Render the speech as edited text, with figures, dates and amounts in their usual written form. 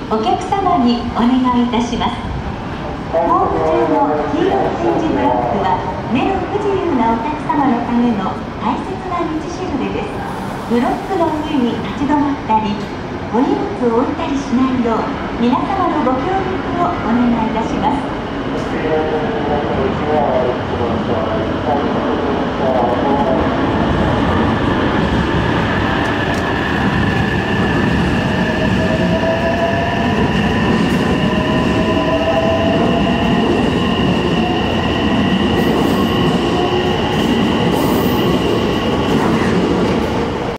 お客様にお願いいたします。ホーム中の黄色い点字ブロックは目の不自由なお客様のための大切な道しるべです。ブロックの上に立ち止まったりお荷物を置いたりしないよう皆様のご協力をお願いいたします。 Thank you.